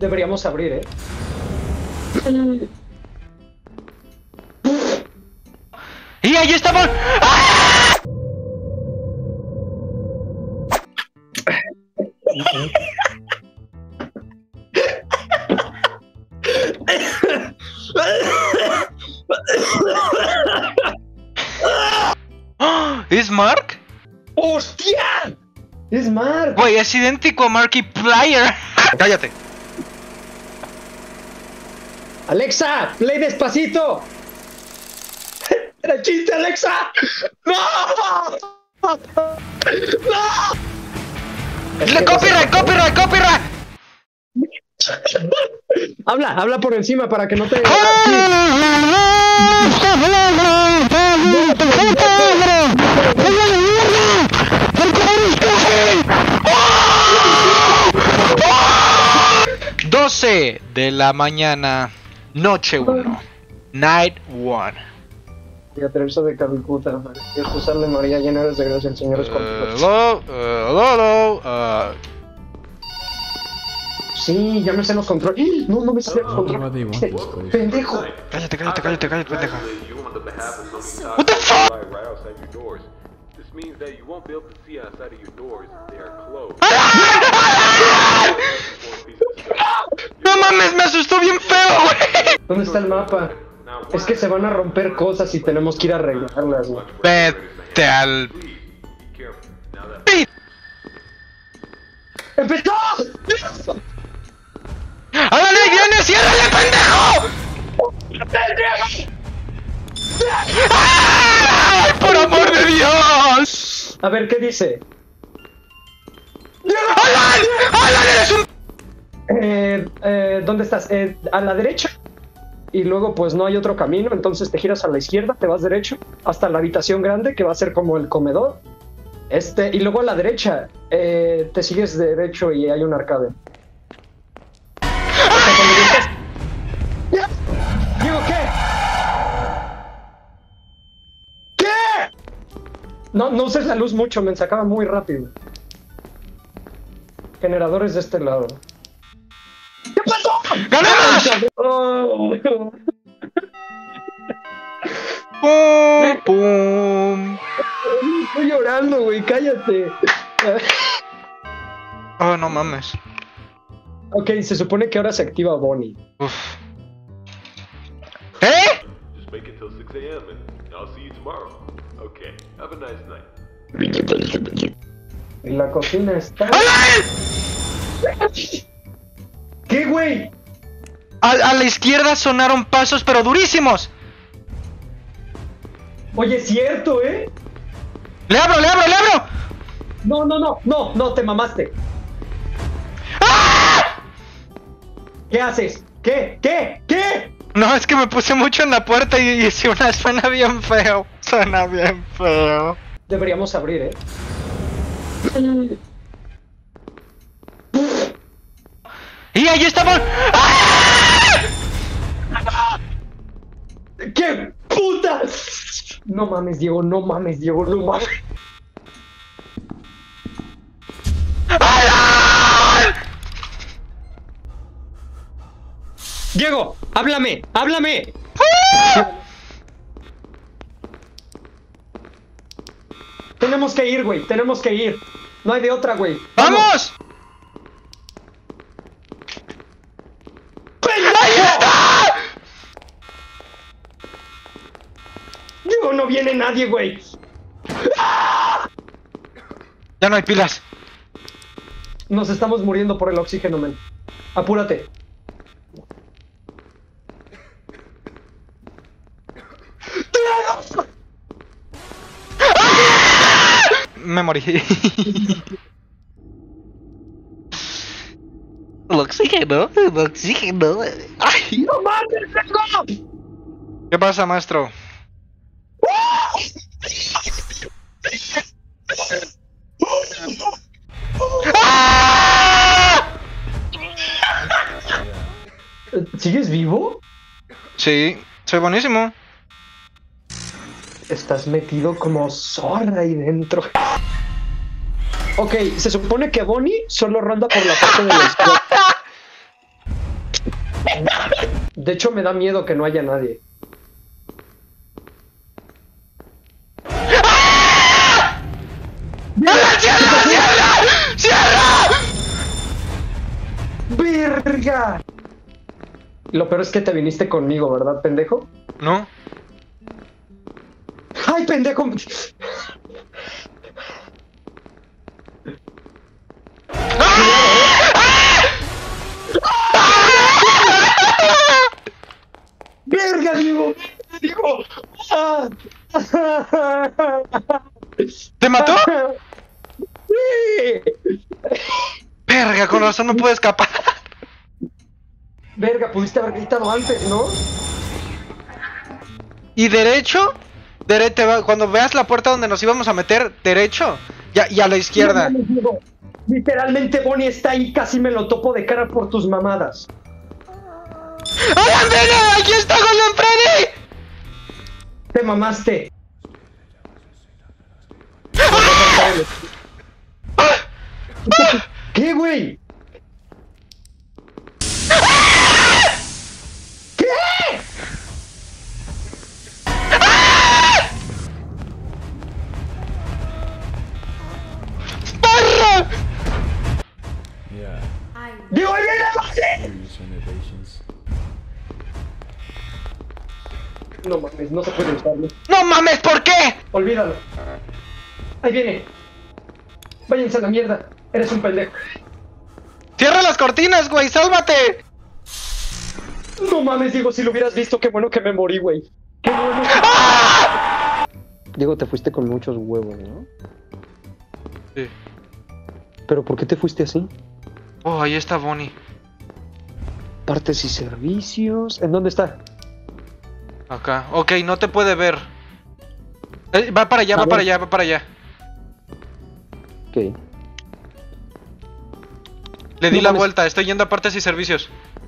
Deberíamos abrir, ¿eh? ¡Y ahí estamos! ¡Ah! ¿Es Mark? ¡Hostia! ¡Es Mark! Güey, es idéntico a Markiplier. Cállate. ¡Alexa! ¡Play despacito! ¡Era chiste, Alexa! ¡No! ¡No! ¡Copyright! Habla por encima para que no te... ¡12 de la mañana, noche 1, night 1. Y a Teresa de Calcuta, Dios te salve María, llena eres de gracia, el Señor es contigo. Hello. Sí, ya me sé los controles. No me sé los controles. Pendejo. Cállate, pendejo. What the fuck? No mames, me asustó bien feo, güey. ¿Dónde está el mapa? Es que se van a romper cosas y tenemos que ir a arreglarlas, güey. Vete al... ¡Empezó! ¡Hágale, viene! ¡Ciérrale, pendejo! ¡Ay, por amor de Dios! A ver, ¿qué dice? ¡Alan, eres un... ¿Dónde estás? A la derecha. Y luego pues no hay otro camino, entonces te giras a la izquierda, te vas derecho hasta la habitación grande que va a ser como el comedor. Y luego a la derecha te sigues derecho y hay un arcade. Digo, ¿qué? ¿Qué? No uses la luz mucho, me sacaba muy rápido. Generadores de este lado. ¿Qué pasó? ¡Ganamos! Oh. Pum. Estoy llorando, güey, cállate. Oh, no mames. Ok, se supone que ahora se activa Bonnie. Uf. ¿Eh? Just make it till 6 a.m. and I'll see you tomorrow. Okay, have a nice night. Y la cocina está... ¡Alan! ¿Qué, güey? A la izquierda sonaron pasos, pero durísimos. Oye, es cierto, ¿eh? ¡Le abro! No, te mamaste. ¡Ah! ¿Qué haces? ¿Qué? No, es que me puse mucho en la puerta y suena bien feo. Suena bien feo. Deberíamos abrir, ¿eh? ¡Y ahí estamos! ¡Ah! ¡Qué putas! No mames, Diego, no mames. ¡Alan! Diego, háblame. Tenemos que ir, güey, No hay de otra, güey. ¡Vamos! ¡Ahí está! Diego, no viene nadie, güey. Ya no hay pilas. Nos estamos muriendo por el oxígeno, men. Apúrate. Me morí. El oxígeno. ¡Ay! ¡No mames, Diego! ¿Qué pasa, maestro? ¡Ah! ¿Sigues vivo? Sí, soy buenísimo. Estás metido como zorra ahí dentro. Ok, se supone que Bonnie solo ronda por la parte de la izquierda. De hecho, me da miedo que no haya nadie. ¡Cierra, cierra! ¡Cierra! ¡Verga! Lo peor es que te viniste conmigo, ¿verdad, pendejo? No. ¡Ay, pendejo! ¡Verga, Diego! ¡Diego! ¡Ah! ¿Te mató? ¡Sí! Verga, con razón no pude escapar. Verga, pudiste haber gritado antes, ¿no? ¿Y derecho? Cuando veas la puerta donde nos íbamos a meter, derecho. Y a la izquierda. No mames, Diego. Literalmente Bonnie está ahí, casi me lo topo de cara por tus mamadas. ¡Alan, ven! ¡Aquí está Golden Freddy! Te mamaste. ¿Qué, güey? ¿Qué? ¡Barra! Yeah, ¡Diego, ahí viene Bonnie! use renovations. No mames, no se puede usarlo. ¡No mames! ¿Por qué? Olvídalo. Ahí viene. Váyanse a la mierda. Eres un pendejo. ¡Cierra las cortinas, güey! ¡Sálvate! No mames, Diego, si lo hubieras visto, qué bueno que me morí, güey. Qué bueno. Diego, te fuiste con muchos huevos, ¿no? Sí. ¿Pero por qué te fuiste así? Oh, ahí está Bonnie. Partes y servicios. ¿En dónde está? Acá. Ok, no te puede ver. Va para allá, A va ver. para allá, va para allá. Ok. Le di No la mames. vuelta, estoy yendo a partes y servicios.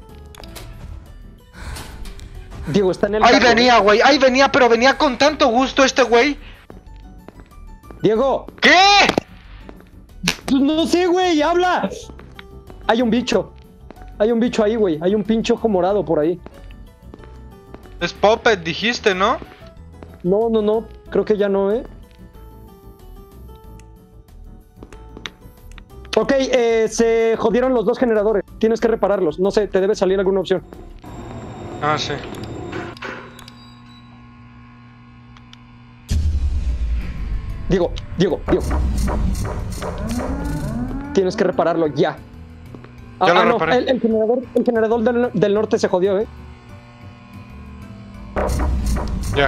Diego, está en el Ahí carro. venía, güey, ahí venía, pero venía con tanto gusto este güey. Diego, ¿Qué? pues no sé, güey, habla. Hay un bicho. Hay un bicho ahí, güey. Hay un pinche ojo morado por ahí. Es Puppet, dijiste, ¿no? No, no, no. Creo que ya no, ¿eh? Ok, se jodieron los dos generadores. Tienes que repararlos. No sé, te debe salir alguna opción. Ah, sí. Diego. Tienes que repararlo ya. Ya lo no, reparé. el generador del norte se jodió, ¿eh? Ya.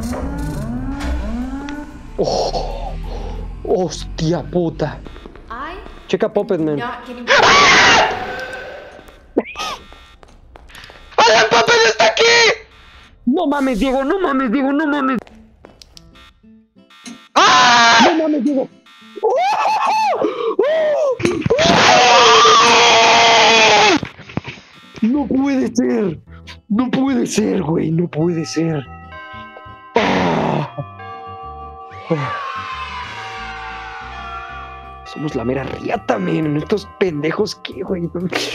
Oh, hostia puta. I Checa Puppet, man. not getting. ¡Alan Puppet está aquí! No mames, Diego, no mames, Diego, no mames. ¡Ah! No mames, Diego. No puede ser. No puede ser, güey. No puede ser. Somos la mera riata, men. Estos pendejos, ¿qué, güey?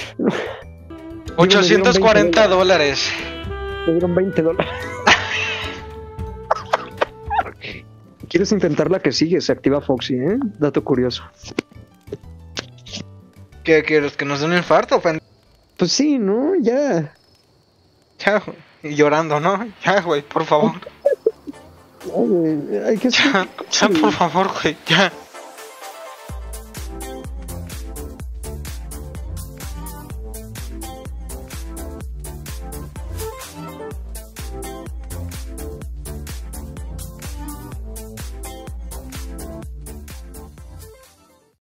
840 dólares. Me dieron $20. ¿Quieres intentar la que sigue? Se activa Foxy, ¿eh? Dato curioso. ¿Qué quieres? ¿Que nos dé un infarto, pendejo? Pues sí, ¿no? Ya. Ya, güey. Y llorando, ¿no? Ya, güey, por favor. Ay, güey, hay que... Ya, por favor, güey, ya.